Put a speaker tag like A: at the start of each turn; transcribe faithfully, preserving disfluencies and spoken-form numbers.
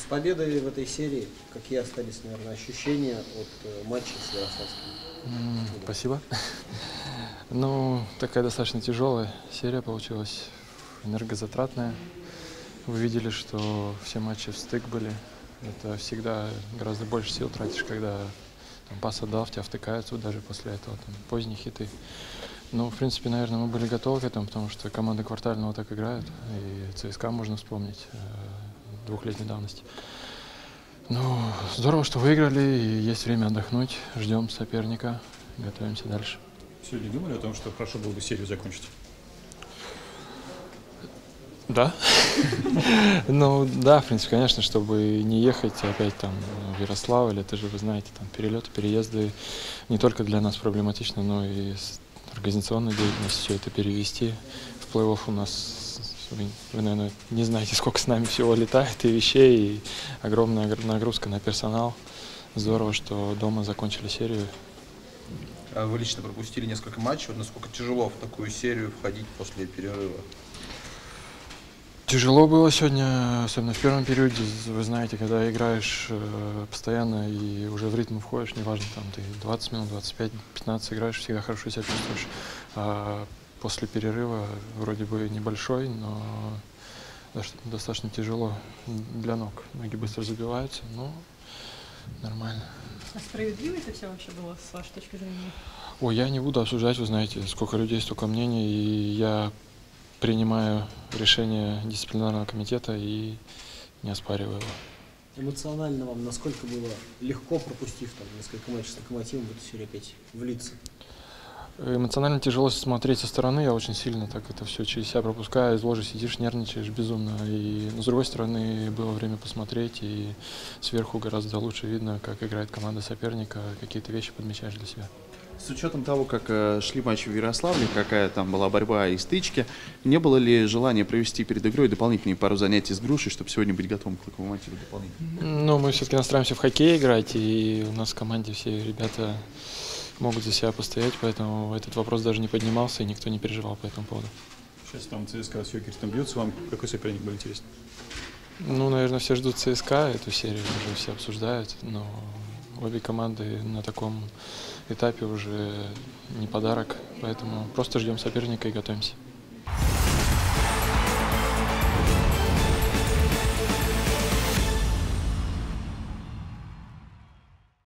A: С победой в этой серии какие остались, наверное, ощущения от э, матча с Ярославским?
B: М, Спасибо. Ну, такая достаточно тяжелая серия получилась, энергозатратная. Вы видели, что все матчи в стык были. Это всегда гораздо больше сил тратишь, когда там, пас отдал, в тебя втыкаются, вот даже после этого там, поздние хиты. Ну, в принципе, наверное, мы были готовы к этому, потому что команда Квартального так играют. И ЦСКА можно вспомнить э, двухлетней давности. Ну, здорово, что выиграли, и есть время отдохнуть. Ждем соперника, готовимся дальше.
C: Сегодня думали о том, что хорошо было бы серию закончить?
B: Да. Ну, да, в принципе, конечно, чтобы не ехать опять там в Ярославль, это же, вы знаете, там перелеты, переезды не только для нас проблематично, но и с организационной деятельностью все это перевести. В плей-офф у нас, вы, вы, наверное, не знаете, сколько с нами всего летает, и вещей, и огромная нагрузка на персонал. Здорово, что дома закончили серию.
D: Вы лично пропустили несколько матчей. Вот насколько тяжело в такую серию входить после перерыва?
B: Тяжело было сегодня, особенно в первом периоде. Вы знаете, когда играешь э, постоянно и уже в ритм входишь, неважно, там ты двадцать минут, двадцать пять, пятнадцать играешь, всегда хорошо себя чувствуешь. А после перерыва вроде бы небольшой, но достаточно тяжело для ног. Ноги быстро забиваются, но нормально.
E: А справедливо это все вообще было, с вашей точки зрения?
B: Ой, я не буду обсуждать, вы знаете, сколько людей, столько мнений, и я принимаю решение дисциплинарного комитета и не оспариваю его.
A: Эмоционально вам насколько было легко, пропустив там несколько матчей с Локомотивом, в эту серию опять влиться?
B: Эмоционально тяжело смотреть со стороны, я очень сильно так это все через себя пропускаю, из ложи сидишь, нервничаешь безумно. И, но с другой стороны, было время посмотреть, и сверху гораздо лучше видно, как играет команда соперника, какие-то вещи подмечаешь для себя.
F: С учетом того, как э, шли матчи в Ярославле, какая там была борьба и стычки, не было ли желания провести перед игрой дополнительные пару занятий с грушей, чтобы сегодня быть готовым к Локомотиву дополнительно?
B: Ну, мы все-таки настраиваемся в хоккей играть, и у нас в команде все ребята могут за себя постоять, поэтому этот вопрос даже не поднимался, и никто не переживал по этому поводу.
C: Сейчас там ЦСКА с Йокерстом бьются, вам какой соперник был интересен?
B: Ну, наверное, все ждут ЦСКА, эту серию уже все обсуждают, но обе команды на таком этапе уже не подарок, поэтому просто ждем соперника и готовимся.